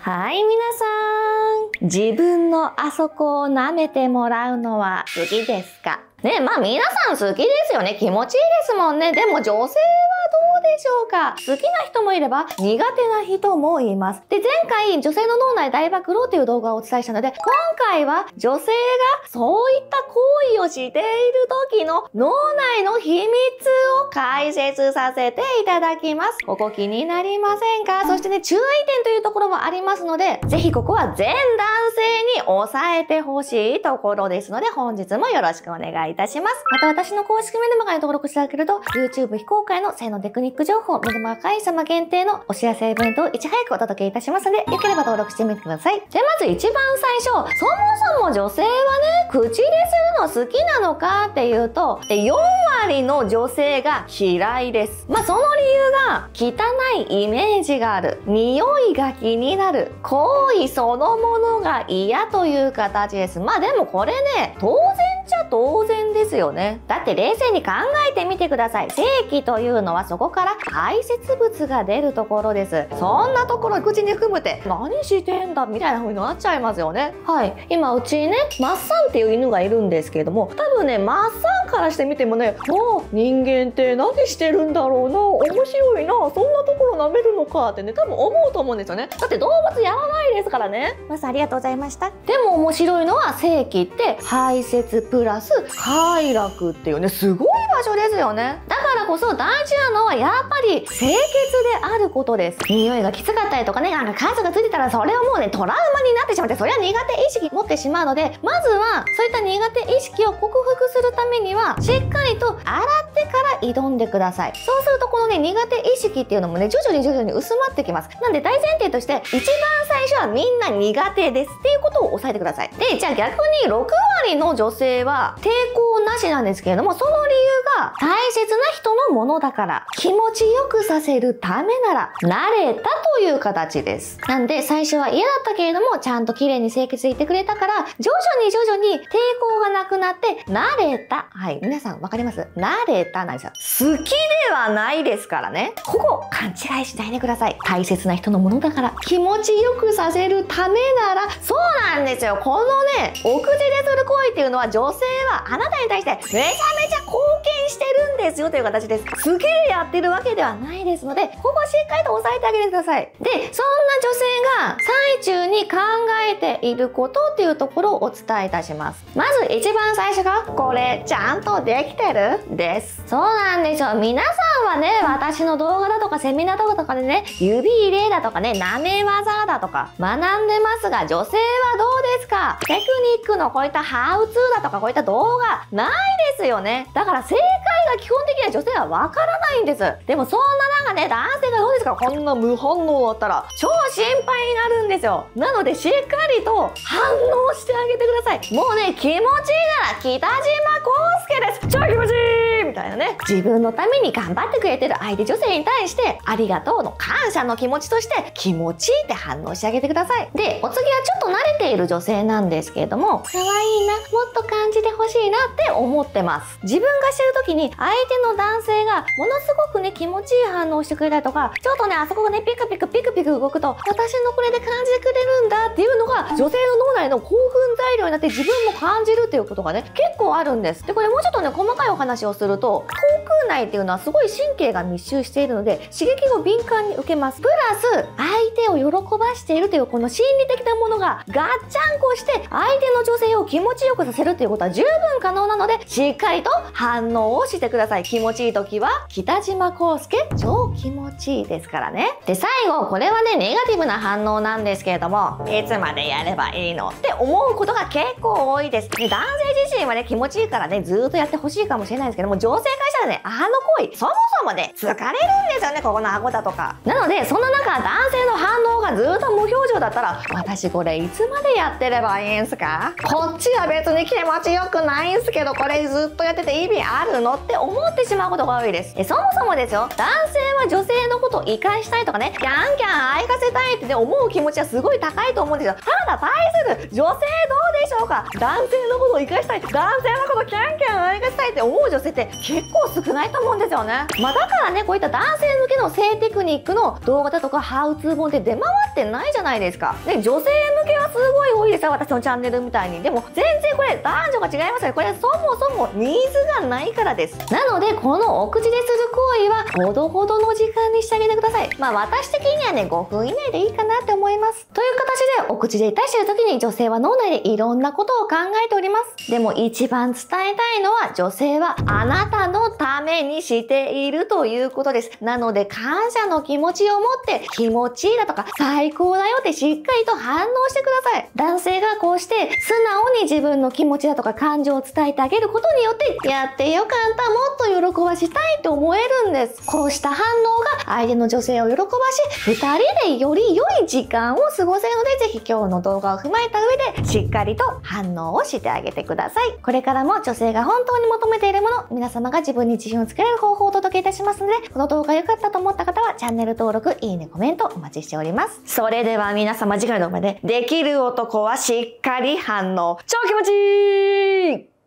はい、皆さん。自分のあそこを舐めてもらうのは好きですか？ね、まあ皆さん好きですよね。気持ちいいですもんね。でも女性はどうでしょうか？好きな人もいれば苦手な人もいます。で、前回女性の脳内大暴露っていう動画をお伝えしたので、今回は女性がそういった行為をしている時の脳内の秘密を解説させていただきます。ここ気になりませんか？そしてね、注意点というところもありますので、ぜひここは全男性に押さえてほしいところですので、本日もよろしくお願いいたします。また私の公式メルマガに登録していただけると、YouTube 非公開の性のテクニック情報、メルマガ会員様限定のお知らせイベントをいち早くお届けいたしますので、よければ登録してみてください。で、まず一番最初、そもそも女性はね、口でするの好きなのかっていうと、4割の女性が嫌いです。まあ、その理由が、汚いイメージがある、匂いが気になる、行為そのものが嫌という形です。まあでもこれね、当然じゃ当然ですよね。だって冷静に考えてみてください。性器というのはそこから排泄物が出るところです。そんなところ口に含むて何してんだみたいな風になっちゃいますよね。はい。今うちにね、マッサンっていう犬がいるんですけれども、多分ね、マッサンからしてみてもね、人間って何してるんだろうな、面白いな、そんなところ舐めるのかってね、多分思うと思うんですよね。だって動物やらないですからね。マッサンありがとうございました。でも面白いのは性器って排泄プラス快楽っていうね、すごい場所ですよね。だからこそ大事なのはやっぱり清潔であることです。匂いがきつかったりとかね、カスがついてたらそれはもうね、トラウマになってしまって、それは苦手意識持ってしまうので、まずはそういった苦手意識を克服するためには、しっかりと洗ってから挑んでください。そうするとこのね、苦手意識っていうのもね、徐々に薄まってきます。なんで大前提として、一番最初はみんな苦手ですっていうことを押さえてください。で、じゃあ逆に6割の女性は抵抗なしなんですけれども、その理由が大切な人のものだから、気持ちよくさせるためなら、慣れたという形です。なんで最初は嫌だったけれども、ちゃんと綺麗に清潔でいてくれたから、徐々に抵抗がなくなって、慣れた。はい、皆さんわかります？慣れたなんですよ。好きではないですからね。ここ勘違いしないでください。大切な人のものだから、気持ちよくさせるためなら、そうなんですよ。このね、お口でする行為っていうのは、女性はあなたに対してめちゃめちゃ貢献してるんですよという形です。好きでやってるわけではないですので、ここしっかりと押さえてあげてください。で、そんな女性が最中に考えていることっていうところをお伝えいたします。まず一番最初が、これちゃんとできてる？です。そうなんですよ。皆さんはね、私の動画だとかセミナー動画とかでね、指入れだとかね、舐め技だとか学んでますが、女性はどうですか？テクニックのこういったハウツーだとかこういった動画ないですよね。だから正解が基本的には女性はわからないんです。でもそんなね、男性がどうですか？こんな無反応だったら超心配になるんですよ。なのでしっかりと反応してあげてください。もうね、気持ちいいなら北島康介です。超気持ちいいみたいなね。自分のために頑張ってくれてる相手女性に対してありがとうの感謝の気持ちとして気持ちいいって反応してあげてください。で、お次はちょっと慣れている女性なんですけれども、可愛いな、もっと感じてほしいなって思ってます。自分がしてる時に相手の男性がものすごくね、気持ちいい反応してくれたりとか、ちょっとね、あそこがね、ピクピク動くと、私のこれで感じてくれるんだっていうのが、女性の脳内の興奮材料になって自分も感じるっていうことがね、結構あるんです。で、これもうちょっとね、細かいお話をすると、口腔内っていうのはすごい神経が密集しているので、刺激を敏感に受けます。プラス、相手を喜ばしているというこの心理的なものがガッチャンコして、相手の女性を気持ちよくさせるっていうことは十分可能なので、しっかりと反応をしてください。気持ちいい時は、北島康介、超気持ちいいですからね。で、最後、これはね、ネガティブな反応なんですけれども、いつまでやればいいのって思うことが結構多いです。で、男性自身はね、気持ちいいからね、ずーっとやってほしいかもしれないですけども、女性からしたらね、あの行為、そもそもね、疲れるんですよね、ここの顎だとか。なので、その中、男性の反応がずーっと無表情だったら、私これいつまでやってればいいんすか？こっちは別に気持ちよくないんすけど、これずっとやってて意味あるのって思ってしまうことが多いです。そもそもですよ、男性は女性のことを生かしたいとかね、キャンキャン愛かせたいってね、思う気持ちはすごい高いと思うんですよ。ただ対する女性どうでしょうか？男性のことを生かしたい、男性のことをキャンキャン愛かせたいって思う女性って結構少ないと思うんですよね。だからね、こういった男性向けの性テクニックの動画だとかハウツー本って出回ってないじゃないですか。で、女性向けはすごい多いですよ、私のチャンネルみたいに。でも全然これ男女が違いますよ。これそもそもニーズがないからです。なので、このお口でする行為はほどほどの時間にしてあげてください。私的にはね、5分以内でいいかなって思います。という形で、お口でいたしてる時に女性は脳内でいろんなことを考えております。でも一番伝えたいのは、女性はあなたのためにしているということです。なので、感謝の気持ちを持って、気持ちいいだとか、最高だよってしっかりと反応してください。男性がこうして素直に自分の気持ちだとか感情を伝えてあげることによって、やってよかった、もっと喜ばしたいと思えるんです。こうした反応が相手の女性を喜ばし、二人でより良い時間を過ごせるので、ぜひ今日の動画を踏まえた上で、しっかりと反応をしてあげてください。これからも女性が本当に求めているもの、皆様が自分に自信をつけられる方法をお届けいたしますので、この動画良かったと思った方はチャンネル登録、いいね、コメントお待ちしております。それでは皆様次回の動画で、できる男はしっかり反応。超気持ちいい